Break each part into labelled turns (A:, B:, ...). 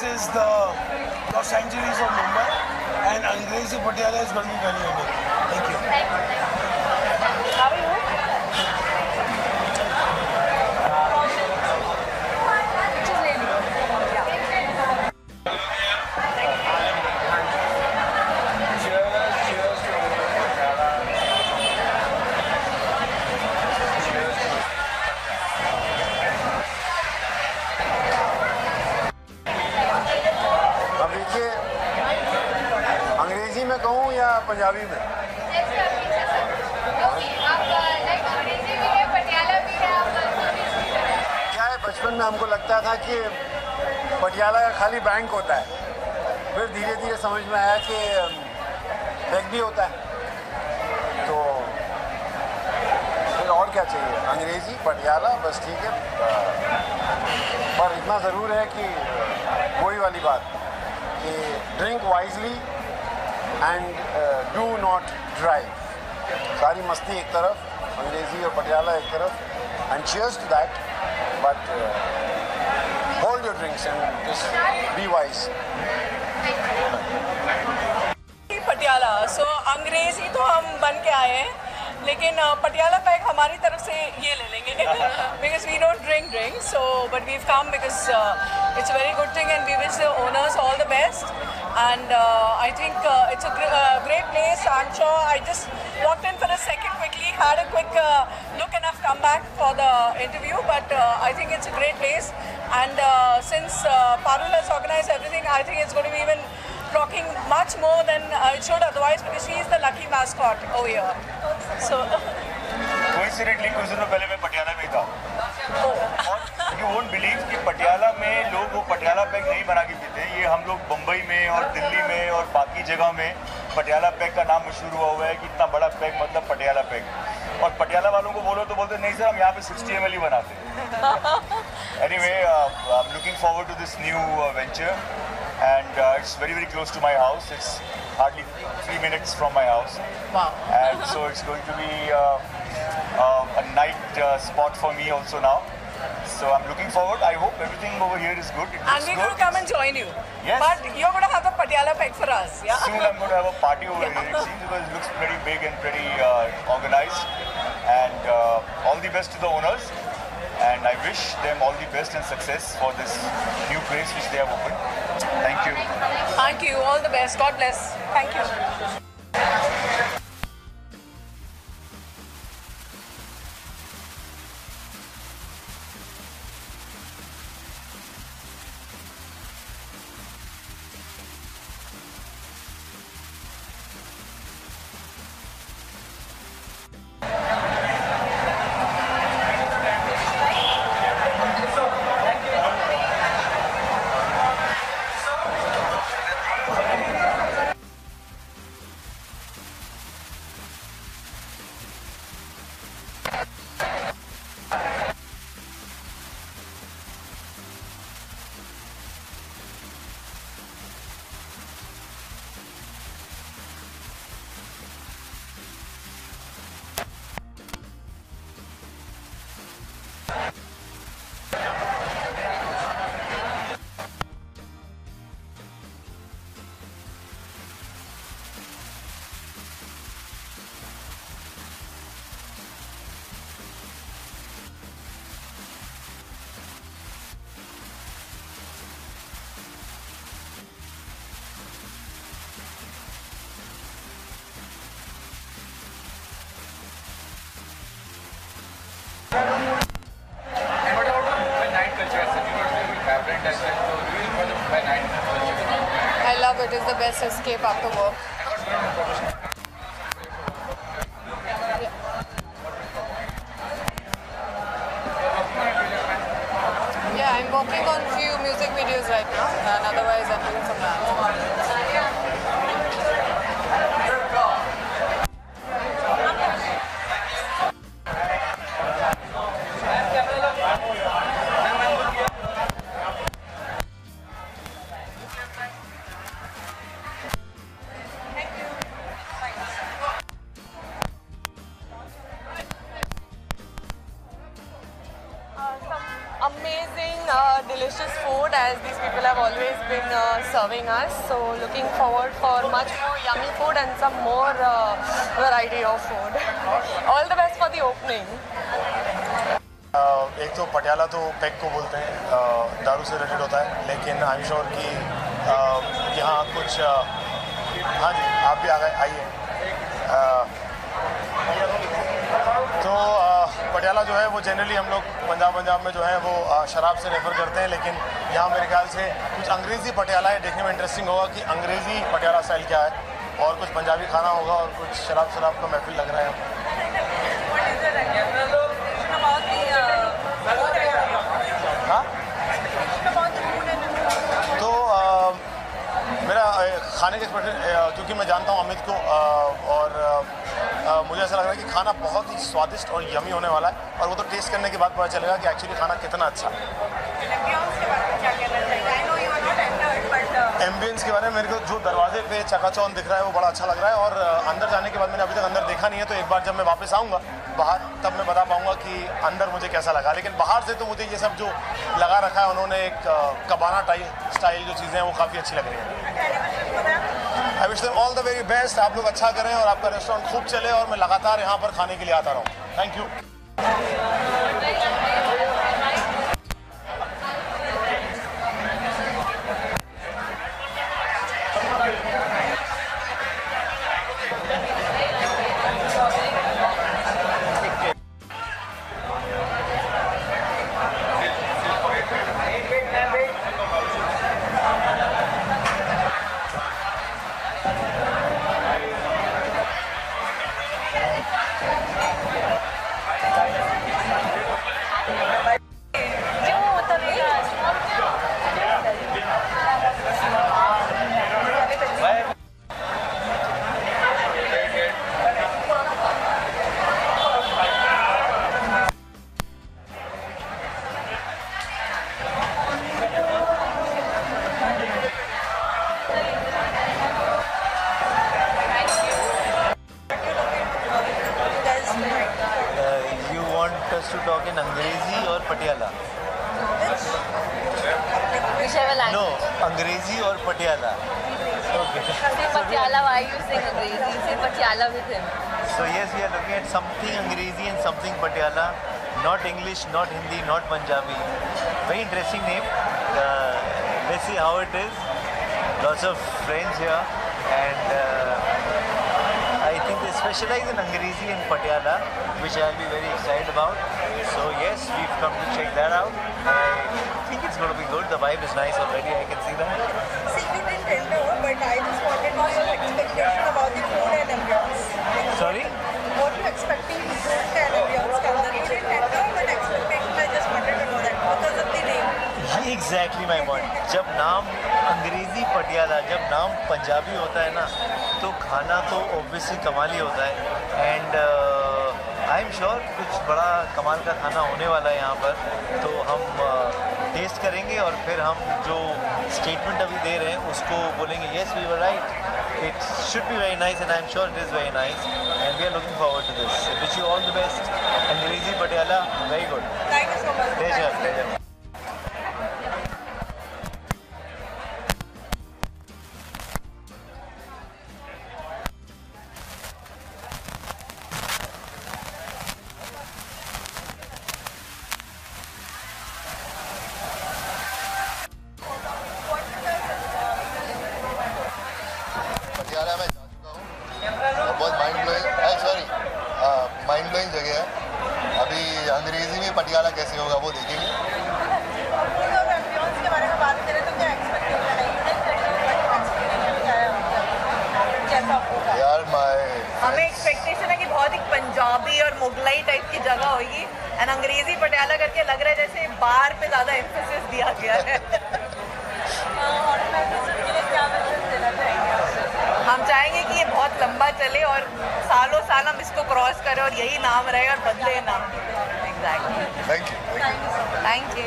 A: is the Los Angeles of Mumbai, and Angrezi Patiyaala is going to be very unique. Thank you.
B: How are you?
C: अंग्रेजी में कहूँ या पंजाबी में? क्या है, बचपन में हमको लगता था कि पटियाला का खाली बैंक होता है, फिर धीरे धीरे समझ में आया कि बैंक भी होता है, तो फिर और क्या चाहिए, अंग्रेजी पटियाला बस ठीक है। पर इतना ज़रूर है कि वही वाली बात कि drink wisely and do not drive. सारी मस्ती एक तरफ, अंग्रेजी और पटियाला एक तरफ, and cheers to that, but hold your drinks and just be wise.
B: Patiala, so Angrezi तो हम बन के आए हैं, लेकिन पटियाला पैक हमारी तरफ से ये ले लेंगे because we don't drink, so but we've come because it's a very good thing and we wish the owners all the best, and I think it's a great place. I'm sure I just walked in for a second quickly, had a quick look, and I've come back for the interview, but I think it's a great place, and since Parul has organized everything, I think it's going to be even rocking much more than it should otherwise, because she is the lucky mascot over here. So
D: coincidentally कुछ दिनों पहले मैं पटियाला में था और you won't believe कि पटियाला में लोग वो पटियाला पैक नहीं बना के पीते। ये हम लोग बम्बई में और दिल्ली में और बाकी जगह में पटियाला पैक का नाम मशहूर हुआ हुआ है कि इतना बड़ा पैक मतलब पटियाला पैक, और पटियाला वालों को बोलो तो बोलते नहीं सर हम यहाँ पे 60 ml ही बनाते हैं। Anyway, I am looking forward to this new venture and it's very close to my house. It's hardly 3 minutes from my house.
B: Wow.
D: And so it's going to be a night spot for me also now. So I'm looking forward. I hope everything over here is good.
B: And we're going to come and join you.
D: Yes.
B: But you're going to have the Patiyaala pack for us, yeah?
D: Soon I'm going to have a party over here, it seems, because it looks pretty big and pretty organized. And all the best to the owners. And I wish them all the best and success for this new place which they have opened. Thank you.
B: Thank you. All the best. God bless. Thank you. I love it. It's the best escape after work. Yeah, I'm working on few music videos right now, and otherwise I'm doing some dance. Amazing, delicious food,
E: as these people have always been serving us. So looking forward for much more yummy food and some more variety of food. All the best for the opening.
C: एक तो पटियाला तो peg को बोलते हैं, दारू से related होता है, लेकिन आई एम श्योर कि यहाँ कुछ हाँ जी आप भी आ गए, आइए। तो पटियाला जो है वो जनरली हम लोग पंजाब में जो है वो शराब से रेफर करते हैं, लेकिन यहाँ मेरे ख्याल से कुछ अंग्रेज़ी पटियाला है। देखने में इंटरेस्टिंग होगा कि अंग्रेज़ी पटियाला स्टाइल क्या है, और कुछ पंजाबी खाना होगा और कुछ शराब का महफिल लग रहा है। हाँ तो मेरा खाने के एक्सपेक्टेशन, क्योंकि मैं जानता हूँ अमित को, और मुझे ऐसा लग रहा है कि खाना बहुत ही स्वादिष्ट और यमी होने वाला है, और वो तो टेस्ट करने के बाद पता चलेगा कि एक्चुअली खाना कितना अच्छा है। एम्बियंस के बारे में मेरे को जो दरवाजे पे चकाचौंध दिख रहा है वो बड़ा अच्छा लग रहा है, और अंदर जाने के बाद मैंने अभी तक अंदर देखा नहीं है, तो एक बार जब मैं वापस आऊँगा बाहर तब मैं बता पाऊँगा कि अंदर मुझे कैसा लगा। लेकिन बाहर से तो मुझे ये सब जो लगा रखा है उन्होंने, एक कबाना स्टाइल जो चीज़ें हैं वो काफ़ी अच्छी लग रही हैं। I wish them all the very best. आप लोग अच्छा करें और आपका रेस्टोरेंट खूब चले, और मैं लगातार यहाँ पर खाने के लिए आता रहूँ। Thank you.
F: To talk in Angrezi or Patiyaala?
E: Whichever language.
F: No, Angrezi or Patiyaala. Okay.
E: Say Patiyaala, why you saying Angrezi? Say Patiyaala with him.
F: So yes, we are looking at something Angrezi and something Patiyaala. Not English, not Hindi, not Punjabi. Very interesting name. Let's see how it is. Lots of friends here, and I think they specialize in Angrezi and Patiyaala, which I'll be very excited about. So yes, we've come to check that out. I think it's going to be good. The vibe is nice already. I can see that.
G: See, we didn't enter, but I just wanted to know your expectation about the food and ambience.
F: Sorry?
G: What you expecting the food and ambience? You didn't enter, but expectation, I just wanted to know that because of the name.
F: ये exactly my point. जब नाम अंग्रेजी पटियाला, जब नाम पंजाबी होता है ना, तो खाना तो obviously कमाल ही होता है, and आई एम श्योर कुछ बड़ा कमाल का खाना होने वाला है यहाँ पर। तो हम टेस्ट करेंगे और फिर हम जो स्टेटमेंट अभी दे रहे हैं उसको बोलेंगे yes we were right, it should be very nice, and I am sure it is very nice, and we are looking forward to this. Wish you all the best. Angrezi Patiala, very good.
G: Thank you so much.
F: Pleasure pleasure.
H: Patiala में जा चुका हूँ, बहुत mind blowing जगह है। अभी अंग्रेजी में पटियाला कैसे होगा वो देखेंगे।
G: Food और ambience के बारे में बात करें तो क्या expectation है? कैसा होगा?
H: यार
B: हमें एक्सपेक्टेशन है कि बहुत ही पंजाबी और मुगलाई टाइप की जगह होगी, एंड अंग्रेजी पटियाला करके लग रहा है जैसे बार पे ज़्यादा एम्फेसिस दिया गया है। हम चाहेंगे कि ये बहुत लंबा चले और सालों साल हम इसको क्रॉस करें और यही नाम रहे और बदले नाम। Exactly.
H: Thank you.
B: Thank you.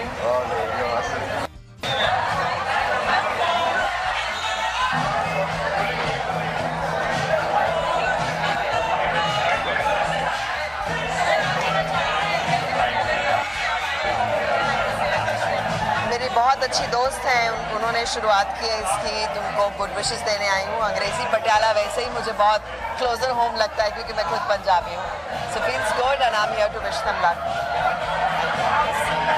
I: मेरी बहुत अच्छी दोस्त दोस्त हैं, उन्होंने शुरुआत की है इसकी, तुमको गुड विशेस देने आई हूँ। अंग्रेजी पटियाला वैसे ही मुझे बहुत क्लोजर होम लगता है क्योंकि मैं खुद पंजाबी हूँ। So feels good and I am here to wish them luck.